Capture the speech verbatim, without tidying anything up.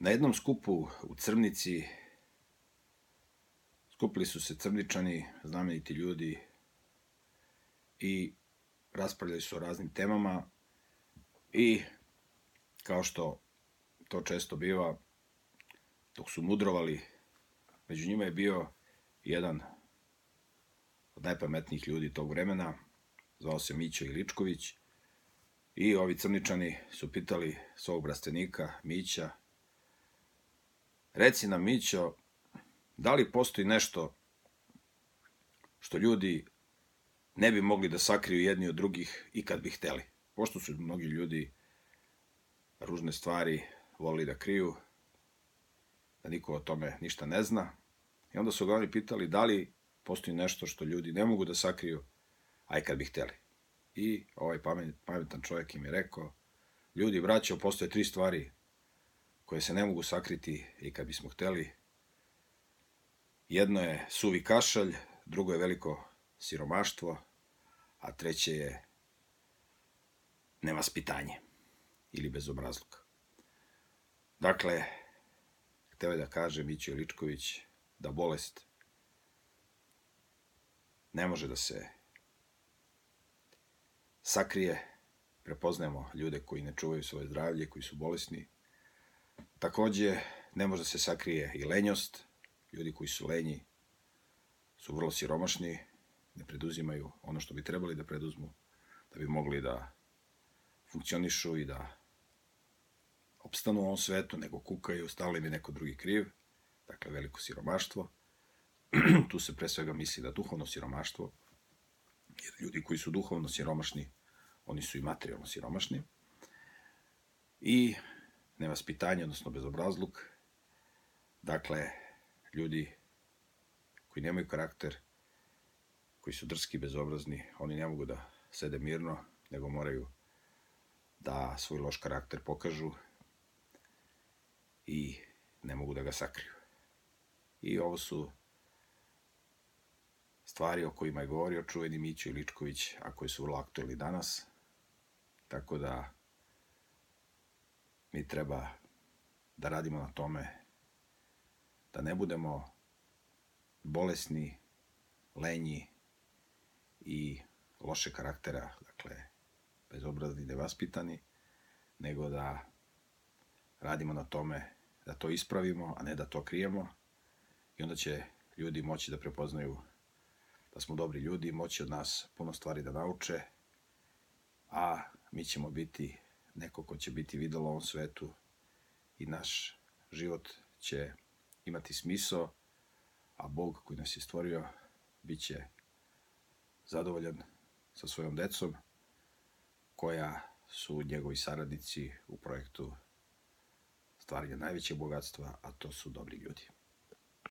Na jednom skupu u Crvnici skupili su se Crvničani, znameniti ljudi, i raspravljali su o raznim temama i, kao što to često biva, dok su mudrovali, među njima je bio jedan od najpametnijih ljudi tog vremena, zvao se Mića Iličković, i ovi Crvničani su pitali svog brastvenika Mića: reci nam, Mićo, da li postoji nešto što ljudi ne bi mogli da sakriju jedni od drugih i kad bi hteli? Pošto su mnogi ljudi ružne stvari volili da kriju, da niko o tome ništa ne zna, i onda su ga oni pitali da li postoji nešto što ljudi ne mogu da sakriju, a i kad bi hteli. I ovaj pametan čovjek im je rekao: ljudi, braćo, postoje tri stvari koje se ne mogu sakriti i kad bismo hteli. Jedno je suvi kašalj, drugo je veliko siromaštvo, a treće je nevaspitanje ili bezobrazluk. Dakle, hteo je da kaže Mića Iličković da bolest ne može da se sakrije. Prepoznajemo ljude koji ne čuvaju svoje zdravlje, koji su bolesni. Takođe, ne može da se sakrije i lenjost. Ljudi koji su lenji su vrlo siromašni, ne preduzimaju ono što bi trebali da preduzmu da bi mogli da funkcionišu i da opstanu u ovom svetu, nego kukaju, stalno im je neko drugi kriv. Dakle, veliko siromaštvo. Tu se pre svega misli na duhovno siromaštvo, jer ljudi koji su duhovno siromašni, oni su i materijalno siromašni. I nevaspitanje, odnosno bezobrazluk. Dakle, ljudi koji nemaju karakter, koji su drski, bezobrazni, oni ne mogu da sede mirno, nego moraju da svoj loš karakter pokažu i ne mogu da ga sakriju. I ovo su stvari o kojima je govorio čuveni Mića Iličković, a koji su vrlo aktuelni danas. Tako da mi treba da radimo na tome da ne budemo bolesni, lenji i loše karaktera, dakle, bezobrazni, nevaspitani, nego da radimo na tome da to ispravimo, a ne da to krijemo, i onda će ljudi moći da prepoznaju da smo dobri ljudi, moći od nas puno stvari da nauče, a mi ćemo biti neko ko će biti videlo u ovom svetu i naš život će imati smisao, a Bog koji nas je stvorio bit će zadovoljan sa svojom decom, koja su njegovi saradnici u projektu stvaranja najvećeg bogatstva, a to su dobri ljudi.